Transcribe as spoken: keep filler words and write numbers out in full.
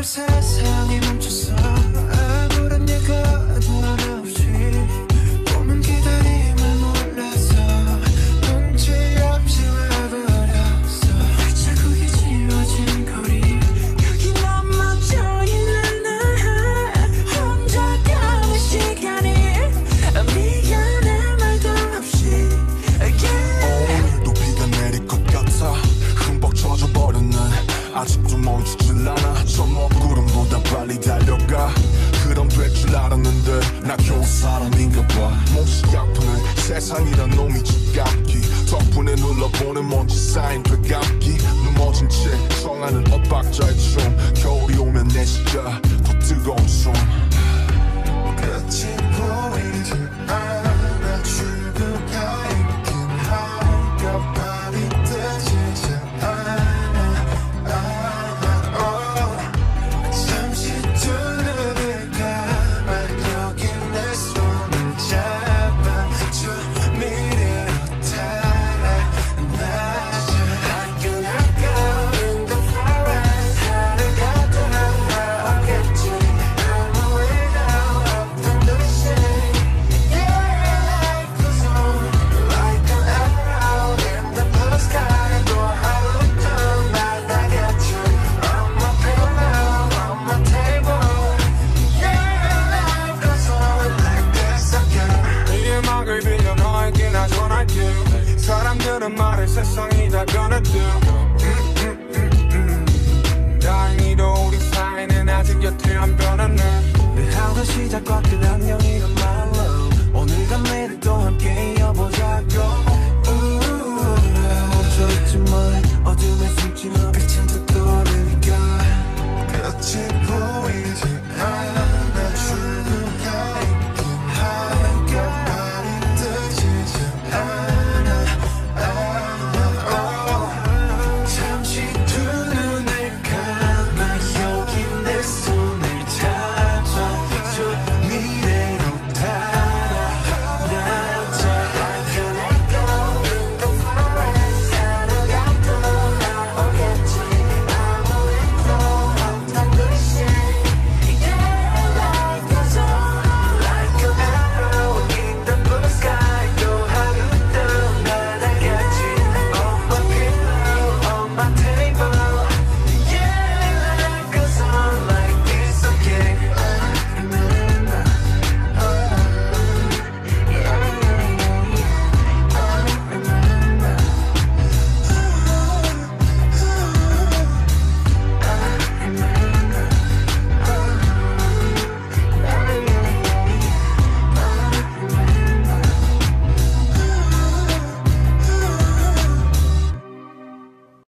세상이 멈췄어 아무런 예고도 없이 오만 기다림을 몰라서 눈치 없이 와버렸어 자국이 지워진 거리 여기 넘어져 있는 나 혼자 가는 시간이 미안해 말도 없이 yeah. 오늘도 비가 내릴 것 같아 흠뻑 젖어버린 날 아직도 멈추질 않아 저 먹구름보다 빨리 달려가 그럼 될 줄 알았는데 나 겨우 사람인가 봐 몹시 아프네 세상이란 놈이 지갑기 덕분에 눌러보는 먼지 쌓인 되감기 넘어진 채 청하는 엇박자의 춤 겨울이 오면 내 시야 더 뜨거운 숨 끝이 보이지 않아 출구가 있긴 하니까 밤이 뜨지 않아 잠시 두 눈을 감아 여기 내 손을 잡아줘 미래로 달아나자 I cannot go in the forest 하루가 돌아오겠지 I'm a widow of the ocean Yeah, life goes on like an arrow in the blue sky 또 하루도 날아가죠 On my pillow, on my table Yeah, life goes on like this again 이 음악을 빌려 너에게 나 전할게 사람들은 말해 세상이 다 변했대 음, 음, 음, 음. 다행히도 우리 사이는 아직 여태 안 변했네 내 하루 시작과 끝